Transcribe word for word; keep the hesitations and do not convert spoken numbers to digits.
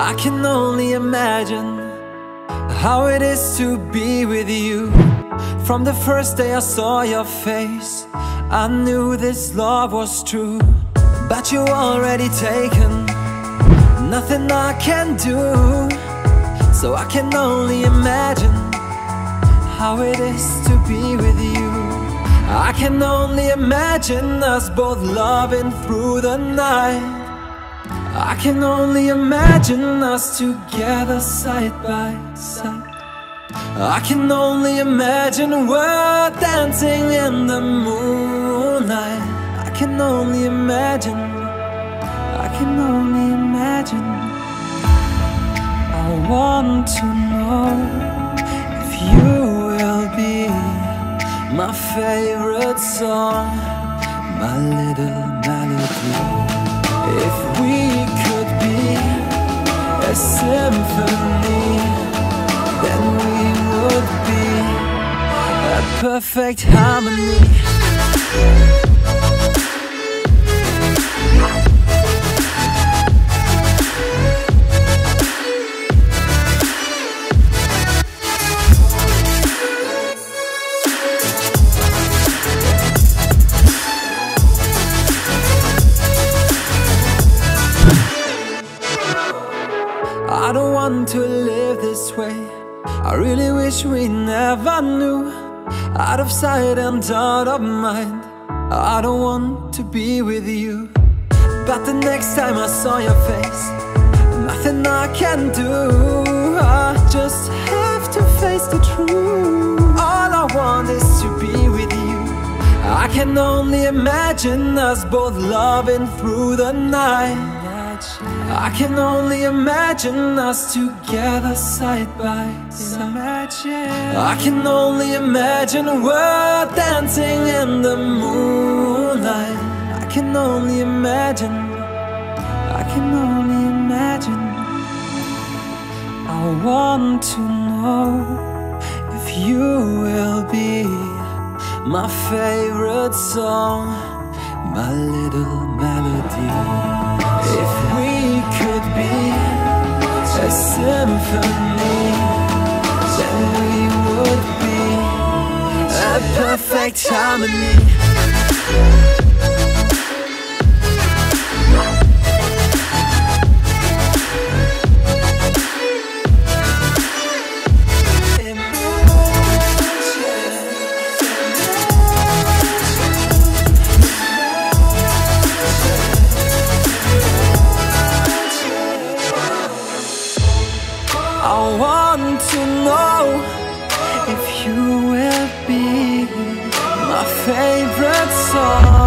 I can only imagine how it is to be with you. From the first day I saw your face, I knew this love was true. But you already taken, nothing I can do. So I can only imagine how it is to be with you. I can only imagine us both loving through the night. I can only imagine us together side by side. I can only imagine we're dancing in the moonlight. I can only imagine, I can only imagine. I want to know if you will be my favorite song, my little melody. If we could be a symphony, then we would be a perfect harmony. I don't want to live this way. I really wish we never knew. Out of sight and out of mind, I don't want to be with you. But the next time I saw your face, nothing I can do. I just have to face the truth. All I want is to be with you. I can only imagine us both loving through the night. I can only imagine us together side by side. I can only imagine we're dancing in the moonlight. I can only imagine, I can only imagine. I want to know if you will be my favorite song, my little melody. If we could be a symphony, then we would be a perfect harmony. I want to know if you will be my favorite song.